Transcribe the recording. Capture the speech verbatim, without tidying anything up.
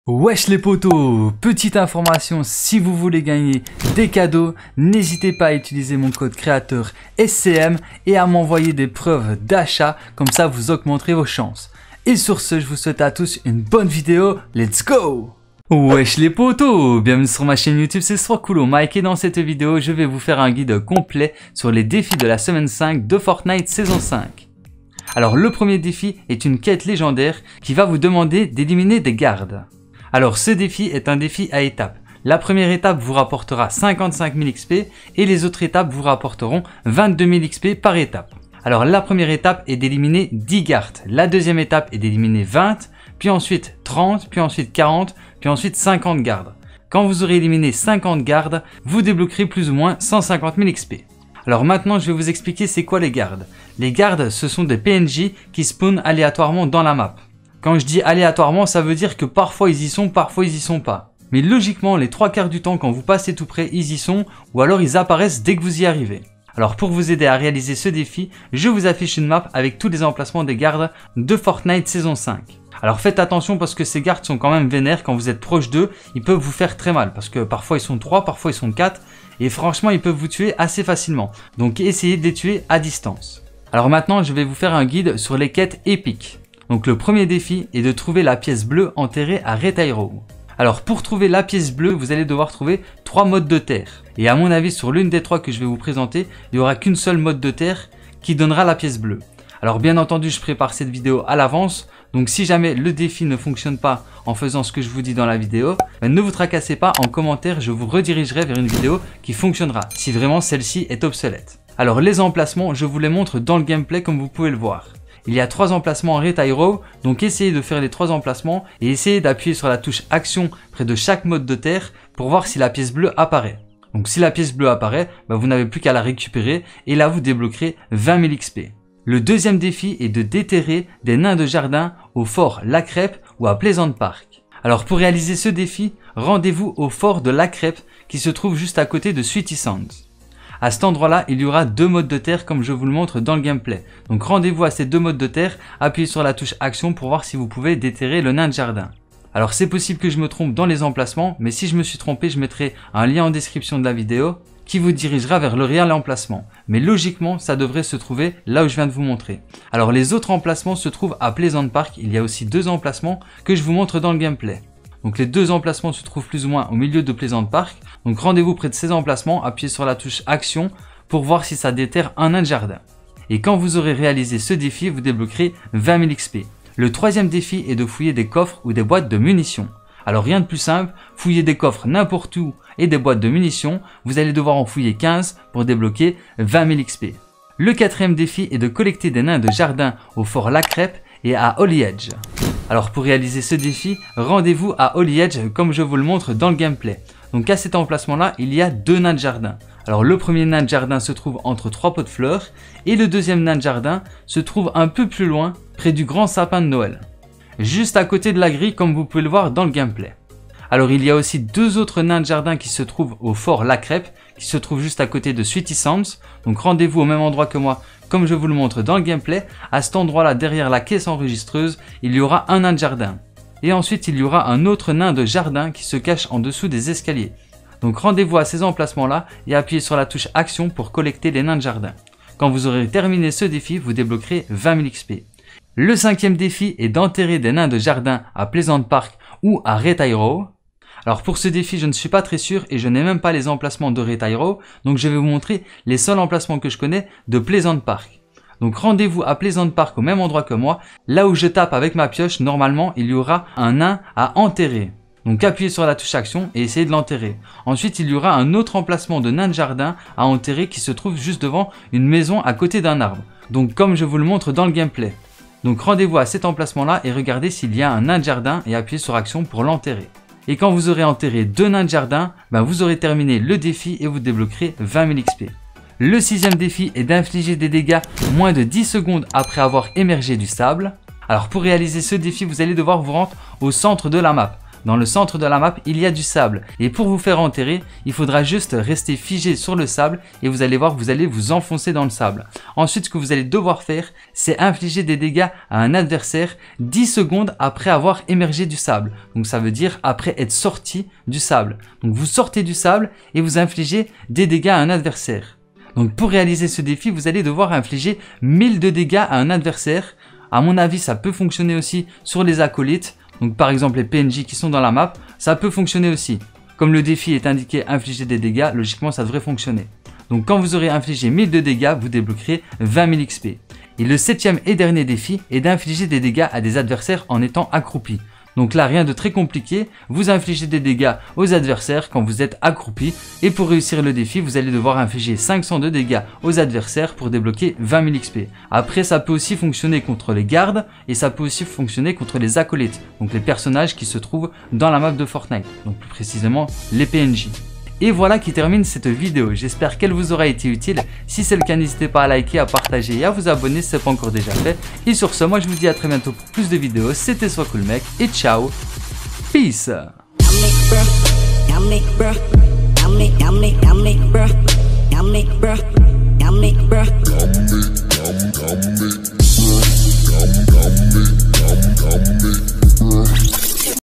Wesh les potos, petite information, si vous voulez gagner des cadeaux, n'hésitez pas à utiliser mon code créateur S C M et à m'envoyer des preuves d'achat, comme ça vous augmenterez vos chances. Et sur ce, je vous souhaite à tous une bonne vidéo, let's go! Wesh les potos, bienvenue sur ma chaîne YouTube, c'est Srokulo Mike et dans cette vidéo, je vais vous faire un guide complet sur les défis de la semaine cinq de Fortnite saison cinq. Alors le premier défi est une quête légendaire qui va vous demander d'éliminer des gardes. Alors ce défi est un défi à étapes. La première étape vous rapportera cinquante-cinq mille X P et les autres étapes vous rapporteront vingt-deux mille X P par étape. Alors la première étape est d'éliminer dix gardes, la deuxième étape est d'éliminer vingt, puis ensuite trente, puis ensuite quarante, puis ensuite cinquante gardes. Quand vous aurez éliminé cinquante gardes, vous débloquerez plus ou moins cent cinquante mille X P. Alors maintenant je vais vous expliquer c'est quoi les gardes. Les gardes ce sont des P N J qui spawnent aléatoirement dans la map. Quand je dis aléatoirement, ça veut dire que parfois ils y sont, parfois ils y sont pas. Mais logiquement, les trois quarts du temps, quand vous passez tout près, ils y sont, ou alors ils apparaissent dès que vous y arrivez. Alors pour vous aider à réaliser ce défi, je vous affiche une map avec tous les emplacements des gardes de Fortnite saison cinq. Alors faites attention parce que ces gardes sont quand même vénères, quand vous êtes proche d'eux, ils peuvent vous faire très mal. Parce que parfois ils sont trois, parfois ils sont quatre, et franchement ils peuvent vous tuer assez facilement. Donc essayez de les tuer à distance. Alors maintenant je vais vous faire un guide sur les quêtes épiques. Donc le premier défi est de trouver la pièce bleue enterrée à Retairo. Alors pour trouver la pièce bleue, vous allez devoir trouver trois modes de terre. Et à mon avis, sur l'une des trois que je vais vous présenter, il n'y aura qu'une seule mode de terre qui donnera la pièce bleue. Alors bien entendu, je prépare cette vidéo à l'avance. Donc si jamais le défi ne fonctionne pas en faisant ce que je vous dis dans la vidéo, ben ne vous tracassez pas, en commentaire, je vous redirigerai vers une vidéo qui fonctionnera si vraiment celle-ci est obsolète. Alors les emplacements, je vous les montre dans le gameplay comme vous pouvez le voir. Il y a trois emplacements en Retairo, donc essayez de faire les trois emplacements et essayez d'appuyer sur la touche action près de chaque mode de terre pour voir si la pièce bleue apparaît. Donc si la pièce bleue apparaît, bah vous n'avez plus qu'à la récupérer et là vous débloquerez vingt mille X P. Le deuxième défi est de déterrer des nains de jardin au fort La Crêpe ou à Pleasant Park. Alors pour réaliser ce défi, rendez-vous au fort de La Crêpe qui se trouve juste à côté de Sweetie Sands. À cet endroit-là, il y aura deux modes de terre comme je vous le montre dans le gameplay. Donc rendez-vous à ces deux modes de terre, appuyez sur la touche action pour voir si vous pouvez déterrer le nain de jardin. Alors c'est possible que je me trompe dans les emplacements, mais si je me suis trompé, je mettrai un lien en description de la vidéo qui vous dirigera vers le réel emplacement. Mais logiquement, ça devrait se trouver là où je viens de vous montrer. Alors les autres emplacements se trouvent à Pleasant Park, il y a aussi deux emplacements que je vous montre dans le gameplay. Donc les deux emplacements se trouvent plus ou moins au milieu de Pleasant Park. Donc rendez-vous près de ces emplacements, appuyez sur la touche action pour voir si ça déterre un nain de jardin. Et quand vous aurez réalisé ce défi, vous débloquerez vingt mille X P. Le troisième défi est de fouiller des coffres ou des boîtes de munitions. Alors rien de plus simple, fouiller des coffres n'importe où et des boîtes de munitions, vous allez devoir en fouiller quinze pour débloquer vingt mille X P. Le quatrième défi est de collecter des nains de jardin au fort La Crêpe et à Holly Edge. Alors pour réaliser ce défi, rendez-vous à Holly Edge comme je vous le montre dans le gameplay. Donc à cet emplacement là, il y a deux nains de jardin. Alors le premier nain de jardin se trouve entre trois pots de fleurs et le deuxième nain de jardin se trouve un peu plus loin près du grand sapin de Noël. Juste à côté de la grille comme vous pouvez le voir dans le gameplay. Alors il y a aussi deux autres nains de jardin qui se trouvent au fort La Crêpe, qui se trouve juste à côté de Sweetie Sands. Donc rendez-vous au même endroit que moi, comme je vous le montre dans le gameplay. À cet endroit là, derrière la caisse enregistreuse, il y aura un nain de jardin. Et ensuite il y aura un autre nain de jardin qui se cache en dessous des escaliers. Donc rendez-vous à ces emplacements là et appuyez sur la touche action pour collecter les nains de jardin. Quand vous aurez terminé ce défi, vous débloquerez vingt mille X P. Le cinquième défi est d'enterrer des nains de jardin à Pleasant Park ou à Retairo. Alors pour ce défi, je ne suis pas très sûr et je n'ai même pas les emplacements de Retairo, donc je vais vous montrer les seuls emplacements que je connais de Pleasant Park. Donc rendez-vous à Pleasant Park au même endroit que moi, là où je tape avec ma pioche, normalement il y aura un nain à enterrer. Donc appuyez sur la touche action et essayez de l'enterrer. Ensuite il y aura un autre emplacement de nain de jardin à enterrer qui se trouve juste devant une maison à côté d'un arbre. Donc comme je vous le montre dans le gameplay. Donc rendez-vous à cet emplacement là et regardez s'il y a un nain de jardin et appuyez sur action pour l'enterrer. Et quand vous aurez enterré deux nains de jardin, ben vous aurez terminé le défi et vous débloquerez vingt mille X P. Le sixième défi est d'infliger des dégâts moins de dix secondes après avoir émergé du sable. Alors pour réaliser ce défi, vous allez devoir vous rendre au centre de la map. Dans le centre de la map, il y a du sable. Et pour vous faire enterrer, il faudra juste rester figé sur le sable et vous allez voir que vous allez vous enfoncer dans le sable. Ensuite, ce que vous allez devoir faire, c'est infliger des dégâts à un adversaire dix secondes après avoir émergé du sable. Donc ça veut dire après être sorti du sable. Donc vous sortez du sable et vous infligez des dégâts à un adversaire. Donc pour réaliser ce défi, vous allez devoir infliger mille de dégâts à un adversaire. À mon avis, ça peut fonctionner aussi sur les acolytes. Donc par exemple les P N J qui sont dans la map, ça peut fonctionner aussi. Comme le défi est indiqué infliger des dégâts, logiquement ça devrait fonctionner. Donc quand vous aurez infligé mille de dégâts, vous débloquerez vingt mille X P. Et le septième et dernier défi est d'infliger des dégâts à des adversaires en étant accroupi. Donc là, rien de très compliqué, vous infligez des dégâts aux adversaires quand vous êtes accroupi. Et pour réussir le défi, vous allez devoir infliger cinq cents de dégâts aux adversaires pour débloquer vingt mille X P. Après, ça peut aussi fonctionner contre les gardes et ça peut aussi fonctionner contre les acolytes. Donc les personnages qui se trouvent dans la map de Fortnite. Donc plus précisément, les P N J. Et voilà qui termine cette vidéo, j'espère qu'elle vous aura été utile. Si c'est le cas, n'hésitez pas à liker, à partager et à vous abonner si ce n'est pas encore déjà fait. Et sur ce, moi je vous dis à très bientôt pour plus de vidéos, c'était SoisCoolMec et ciao, peace.